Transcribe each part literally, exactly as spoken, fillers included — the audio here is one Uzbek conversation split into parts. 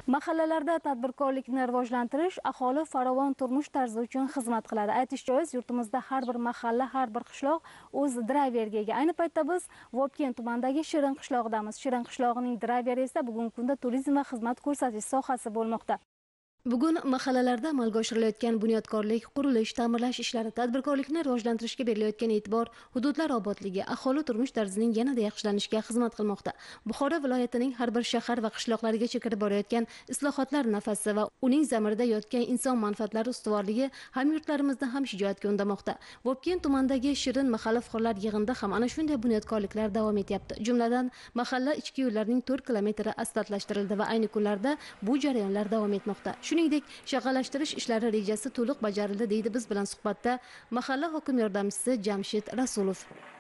Mahallalarda tadbirkorlikni rivojlantirish aholi farovon turmush tarzi uchun xizmat qiladi. Aytish joiz, yurtimizda har bir mahalla, har bir qishloq o'z drayverga ega. Ayni paytda biz Vobkent tumanidagi Shirin qishlog'idamiz. Shirin qishlog'ining drayveri esa bugungi kunda turizm va xizmat ko'rsatish sohasi bo'lmoqda. Bugun mahallalarda amalga oshirilayotgan bunyodkorlik, qurilish, ta'mirlash ishlari, tadbirkorlikni rivojlantirishga berilayotgan e'tibor, hududlar obodligi, aholi turmush tarzining yanada yaxshilanishiga xizmat qilmoqda. Buxoro viloyatining har bir shahar va qishloqlarigacha kirib borayotgan islohotlar nafasi va uning zamirida yotgan inson manfaatlari ustuvorligi hamyurtlarimizda ham shijoatga undamoqda. Vobkent tumanidagi Shirin mahalla fuqarolar yig'inida ham ana shunday bunyodkorliklar davom etyapti. Jumladan, mahalla ichki yo'llarining to'rt kilometri asfaltlashtirildi va ayni kunlarda bu jarayonlar davom etmoqda. Shuningdek, shag'allashtirish ishlari rejasi to'liq bajarildi, deydi biz bilan suhbatda mahalla hokim yordamchisi Jamshid Rasulov.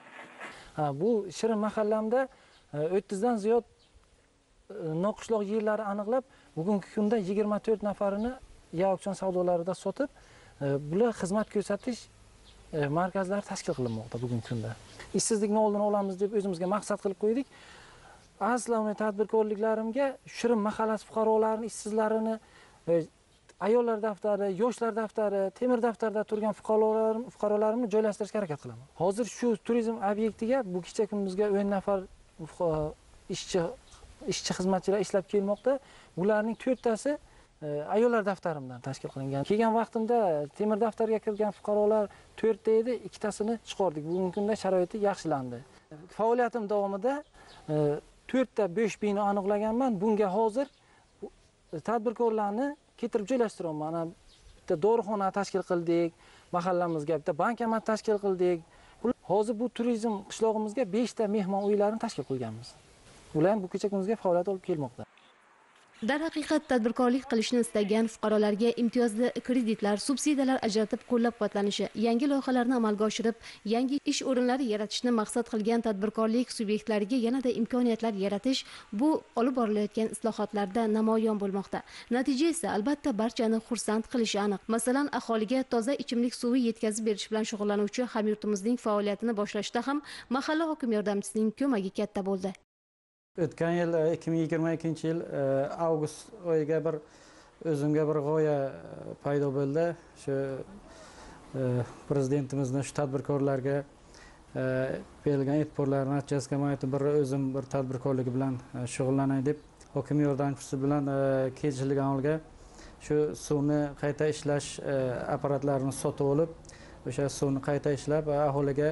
Ha, bu Shirin mahallamda o'ttiz dan ziyod noqishloq yerlari aniqlab, bugungi kunda yigirma to'rt nafarini auksion savdolarida sotib, bular xizmat ko'rsatish markazlari tashkil qilinmoqda bugungi kunda. Ishsizlikni oldini olamiz deb o'zimizga maqsad qilib qo'ydik. Aslan tadbirkorliklarimga Shirin mahallasi fuqarolarining ishsizlarini ayollar daftari, yoshlar daftari, temir daftarda turgan fuqarolar fuqarolarimni joylashtirishga harakat qilaman. Hozir shu turizm obyektiga bu kecha kunduzga o'n nafar ishchi ishchi xizmatchilar ishlab kelmoqda. Ularning to'rttasi ayollar daftarimdan tashkil qilingan. Kelgan vaqtimda temir daftarga kirgan fuqarolar to'rtta edi, ikkitasini chiqardik. Bugungi kunda sharoiti yaxshilandi. Faoliyatim davomida to'rtta bo'sh bino aniqlaganman. Bunga hozir tadbirkorlarni ketirib joylashtiryapman. Mana bitta dorixona tashkil qildik, mahallamizga bitta bankomat tashkil qildik. Hozir bu turizm qishlog'imizga beshta mehmon uylarini tashkil qilganmiz. Ular ham bu kecha kunduzga faoliyat olib kelmoqda. Darhaqiqat tadbirkorlik qilishni istagan fuqarolarga imtiyozli kreditlar, subsidiyalar ajratib qo'llab-quvvatlanishi, yangi loyihalarni amalga oshirib, yangi ish o'rinlari yaratishni maqsad qilgan tadbirkorlik subyektlariga yanada imkoniyatlar yaratish bu olib borilayotgan islohotlarda namoyon bo'lmoqda. Natija esa albatta barchani xursand qilishi aniq. Masalan, aholiga toza ichimlik suvi yetkazib berish bilan shug'ullanuvchi hamyurtimizning faoliyatini boshlashda ham mahalla hokim yordamchisining ko'magi katta bo'ldi. O'tgan yil ikki ming yigirma ikkinchi yil avgust oyiga bir o'zimga bir g'oya paydo bo'ldi. Shu prezidentimizning shu tadbirkorlarga berilgan e'tiborlar natijasiga men aytdim, bir o'zim bir tadbirkorlik bilan shug'ullanay deb hokim yordamchisi bilan kechlik avvalga shu suvni qayta ishlash apparatlarini sotib olib, o'sha suvni qayta ishlab aholiga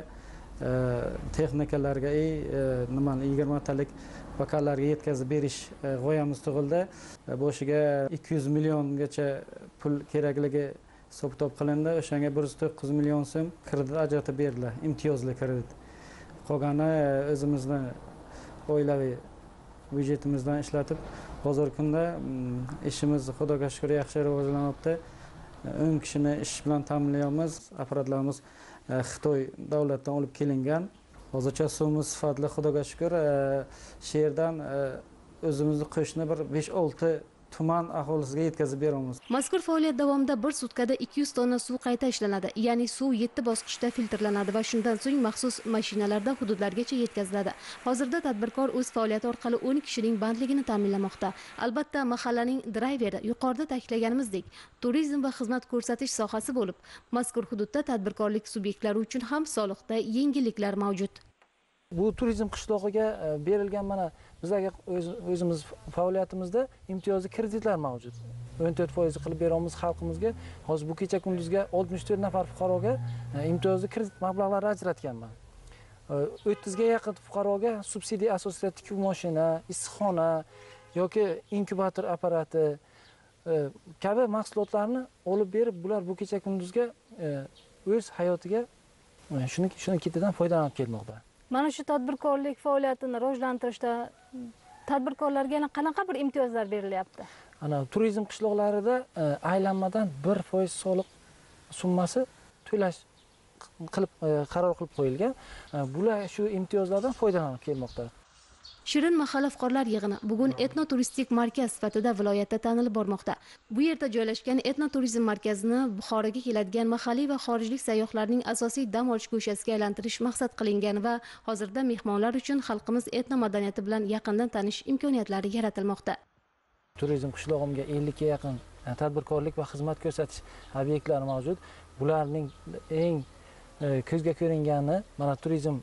texnikalarga nima yigirma talik bakallarga yetkazib berish g'oyamiz tug'ildi. Boshiga ikki yuz milliongacha pul kerakligi hisob-kitob qilindi. O'shanga bir yuz to'qqiz million so'm kredit ajratib berildi, imtiyozli kredit. Qolgani o'zimizni oilaviy byudjetimizdan ishlatib, hozirgi kunda ishimiz Xudoga shukr yaxshi rivojlanyapti. o'n kishini ish bilan ta'minlayapmiz. Apparatlarimiz Xitoy davlatidan olib kelingan. Hozircha suvimiz sifatli, Xudoga shukr. Shu yerdan o'zimizni qo'shni bir besh olti tuman aholisiga yetkazib beramiz. Mazkur faoliyat davomida bir sutkada ikki yuz tonna suv qayta ishlanadi. Ya'ni suv yetti bosqichda filtrlanadi va shundan so'ng maxsus mashinalarda hududlargacha yetkaziladi. Hozirda tadbirkor o'z faoliyati orqali o'n kishining bandligini ta'minlamoqda. Albatta, mahallaning drayveri yuqorida ta'kidlaganimizdek, turizm va xizmat ko'rsatish sohasi bo'lib, mazkur hududda tadbirkorlik subyektlari uchun ham soliqda yengilliklar mavjud. Bu turizm qishlog'iga berilgan mana bizlarga o'zimiz faoliyatimizda imtiyozli kreditlar mavjud. o'n to'rt foiz qilib beramiz xalqimizga. Hozir bu kecha kunduzga oltmish to'rt nafar fuqaroga imtiyozli kredit mablag'lari ajratganman. o'ttiz ga yaqin fuqaroga subsidiya asosida tikuv mashina, issiqxona yoki inkubator apparati kabi mahsulotlarni olib berib, bular bu kecha kunduzga o'z hayotiga shuni shuni ketidan foydalanib kelmoqda. Mana shu tadbirkorlik faoliyatini rivojlantirishda tadbirkorlarga qanaqa bir imtiyozlar berilyapti? Ana turizm qishloqlarida aylanmadan bir foiz soliq summasi to'lash qilib qaror qilib qo'yilgan. Bular shu imtiyozlardan foydalanib kelmoqda. Shirin mahalla fuqarolar yig'ini bugun etno-turistik markaz sifatida viloyatda tanilib bormoqda. Bu yerda joylashgan etno-turizm markazini Buxoroga keladigan mahalliy va xorijlik sayyohlarning asosiy dam olish go'shasiga aylantirish maqsad qilingan va hozirda mehmonlar uchun xalqimiz etno madaniyati bilan yaqindan tanish imkoniyatlari yaratilmoqda. Turizm qishlog'imga ellikga yaqin tadbirkorlik va xizmat ko'rsatish obyektlari mavjud. Bularning eng ko'zga ko'ringani mana turizm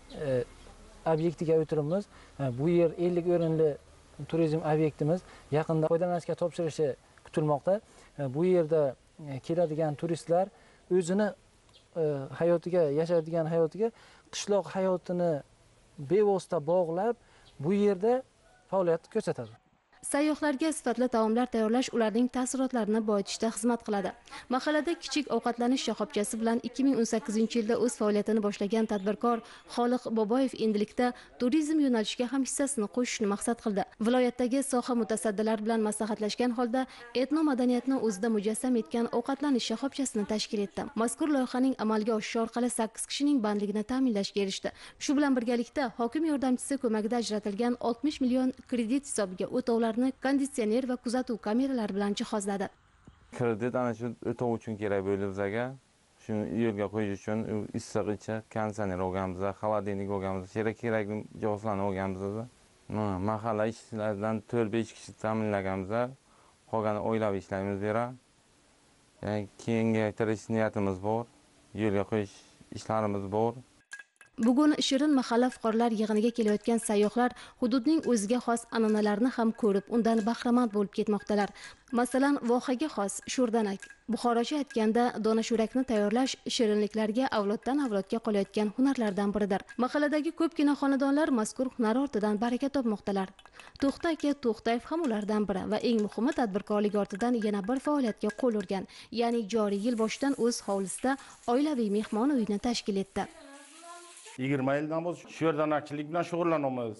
obyektiga o'tiribmiz. Bu yer ellik o'rinli turizm obyektimiz yaqinda foydalanishga topshirilishi kutilmoqda. Bu yerda keladigan turistlar o'zini hayotiga, yashaydigan hayotiga qishloq hayotini bevosita bog'lab bu yerda faoliyat ko'rsatadi. Sayyohlarga sifatli taomlar tayyorlash ularning taassurotlarini boyitishda xizmat qiladi. Mahallada kichik ovqatlanish shoxobchasi bilan ikki ming o'n sakkizinchi yilda o'z faoliyatini boshlagan tadbirkor Xoliq Boboyev endilikda turizm yo'nalishiga ham hissasini qo'shishni maqsad qildi. Viloyatdagi soha mutasaddilari bilan maslahatlashgan holda etno madaniyatni o'zida mujassam etgan ovqatlanish shoxobchasini tashkil etdi. Mazkur loyihaning amalga oshishi orqali sakkiz kishining bandligini ta'minlashga erishdi. Shu bilan birgalikda hokim yordamchisi ko'magida ajratilgan oltmish million kredit hisobiga o'tovlar konditsioner va kuzatuv kameralari bilan jihozladi. Kredit ana shu o'tov uchun kerak bo'ldi bizga. Shuni yo'lga qo'yish uchun issiqcha konditsioner olganmiz, xolodilnik olganmiz, kerak kerakli jihozlarni olganmiz. Mahalla ishchilaridan to'rt besh kishi ta'minlaganmiz. Qolgani oilaviy ishlaymiz bera. Ya'ni kengaytirish niyatimiz bor, yo'lga qo'yish ishlarimiz bor. Bugun Shirin mahalla fuqarolar yig'iniga kelayotgan sayyohlar hududning o'ziga xos an'analarni ham ko'rib, undan bahramand bo'lib ketmoqdalar. Masalan, vohaga xos sho'rdanak. Buxorocha aytganda donashurakni tayyorlash shirinliklarga avloddan avlodga qolayotgan hunarlardan biridir. Mahalladagi ko'pgina xonadonlar mazkur hunar ortidan baraka topmoqdalar. To'xta aka To'xtayev ham ulardan biri va eng muhimi tadbirkorlik ortidan yana bir faoliyatga qo'l urgan, ya'ni joriy yil boshidan o'z hovlisida oilaviy mehmon uyini tashkil etdi. yigirma yildan beri sho'rdanakchilik bilan shug'ullanamiz.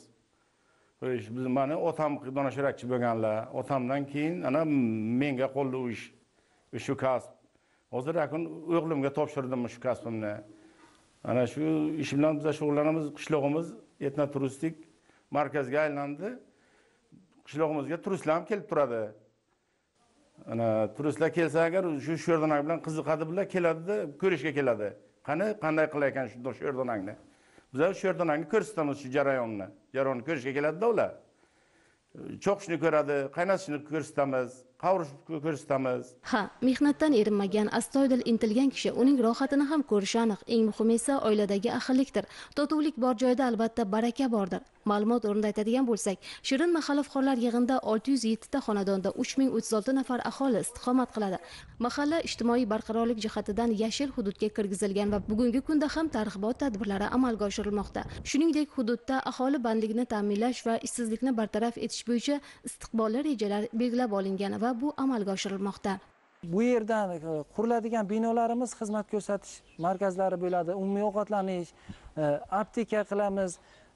Biz mana otam donashurakchi bo'lganlar, otamdan keyin ana menga qoldi u ish, shu kasb. Hozir yaqin o'g'limga topshirdim shu kasbimni. Ana shu ish bilan biz shug'ullanamiz. Qishlog'imiz etno turistik markazga aylandi. Qishlog'imizga turistlar ham kelib turadi. Ana turistlar kelsa agar shu sho'rdanak bilan qiziqadi bilan keladi, ko'rishga keladi. Qani qanday qilayotgan shu sho'rdanakni? Biz sho'rdanakni ko'rsatamiz, shu jarayonni. Jarayonni ko'rishga keladi-da ular. Cho'qishni ko'radi, qaynatishni ko'rsatamiz, qovurishni ko'rsatamiz. Ha, mehnatdan erinmagan, astoydil intilgan kishi uning rohatini ham ko'rishi aniq. Eng muhimi esa oiladagi ahillikdir. Totuvlik bor joyda albatta baraka bordir. Ma'lumot o'rnida aytadigan bo'lsak, Shirin mahalla fuqarolar yig'inida olti yuz yetti ta xonadonda uch ming o'ttiz olti nafar aholi istiqomat qiladi. Mahalla ijtimoiy barqarorlik jihatidan yashil hududga kirgizilgan va bugungi kunda ham targ'ibot tadbirlari amalga oshirilmoqda. Shuningdek, hududda aholi bandligini ta'minlash va ishsizlikni bartaraf etish bo'yicha istiqbolli rejalar belgilab olingan va bu amalga oshirilmoqda. Bu yerdan quriladigan binolarimiz xizmat ko'rsatish markazlari bo'ladi, umumiy ovqatlanish, apteka qilamiz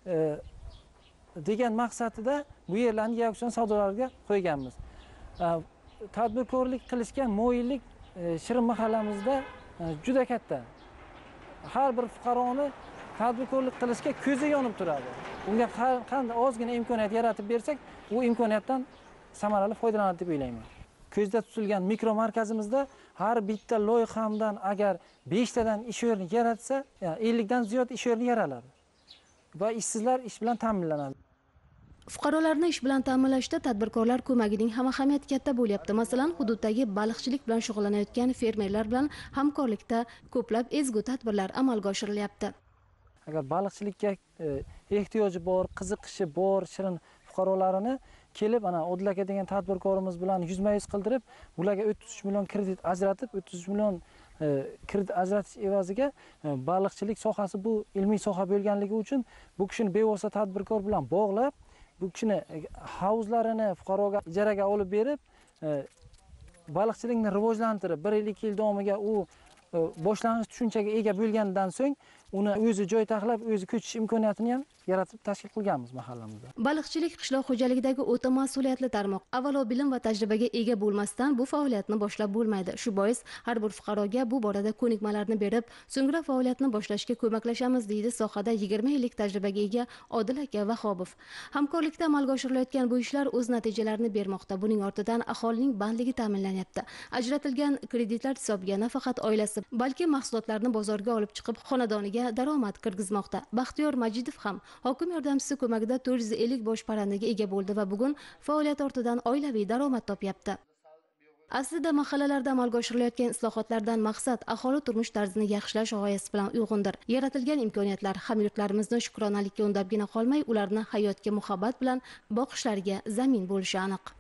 degan maqsadida bu yerlarni auksion savdolarga qo'yganmiz. Tadbirkorlik qilishga moyillik Shirin mahallamizda juda katta. Har bir fuqaroni tadbirkorlik qilishga ko'zi yonib turadi. Unga qanday ozgina imkoniyat yaratib bersak, u imkoniyatdan samarali foydalanadi deb o'ylayman. Ko'zda tutilgan mikro markazimizda har bitta loyihamdan agar besh tadan ish o'rni yaratsa, ellik dan ziyod ish o'rni yaraladi. Va ishsizlar ish bilan ta'minlanadi. Fuqarolarni ish bilan ta'minlashda tadbirkorlar ko'magining ham ahamiyati katta bo'lyapti. Masalan, hududdagi baliqchilik bilan shug'ullanayotgan fermerlar bilan hamkorlikda ko'plab ezgu tadbirlar amalga oshirilyapti. Agar baliqchilikka ehtiyoji bor, qiziqishi bor Shirin fuqarolarini kelib, ana Odil aka degan tadbirkorimiz bilan yuzma-yuz qildirib, ularga o'ttiz uch million kredit ajratib, o'ttiz uch million kredit ajratish evaziga baliqchilik sohasi bu ilmiy soha bo'lganligi uchun bu kishini bevosita tadbirkor bilan bog'lab, bu kishini havuzlarini fuqaroga ijaraga olib berib, baliqchilikni rivojlantirib, bir yil ikki yil davomiga u boshlang'ich tushunchaga ega bo'lgandan so'ng uni o'zi joy taxlab, o'zi ko'chish imkoniyatini ham yaratib tashkil qilganmiz mahallamizda. Baliqchilik qishloq xo'jaligidagi o'ta mas'uliyatli tarmoq. Avvalo bilim va tajribaga ega bo'lmasdan bu faoliyatni boshlab bo'lmaydi. Shu bois har bir fuqaroga bu borada ko'nikmalarni berib, so'ngra faoliyatni boshlashga ko'maklashamiz, deydi sohada yigirma yillik tajribaga ega Odil aka Vahobov. Hamkorlikda amalga oshirilayotgan bu ishlar o'z natijalarini bermoqda. Buning ortidan aholining bandligi ta'minlanyapti. Ajratilgan kreditlar hisobiga nafaqat oilasi, balki mahsulotlarni bozorga olib chiqib, xonadoniga daromad kirgizmoqda. Baxtiyor Majidov ham hokim yordamchisi ko'magida to'rt yuz ellik bosh parrandaga ega bo'ldi va bugun faoliyat ortidan oilaviy daromad topyapti. Aslida mahallalarda amalga oshirilayotgan islohotlardan maqsad aholi turmush tarzini yaxshilash g'oyasi bilan uyg'undir. Yaratilgan imkoniyatlar hamyurtlarimizni shukronalikka undabgina qolmay, ularni hayotga muhabbat bilan boqishlariga zamin bo'lishi aniq.